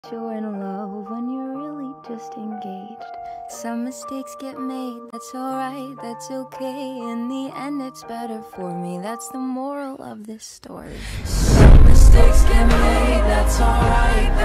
You're in love when you're really just engaged. Some mistakes get made, that's alright, that's okay. In the end it's better for me, that's the moral of this story. Some mistakes get made, that's alright.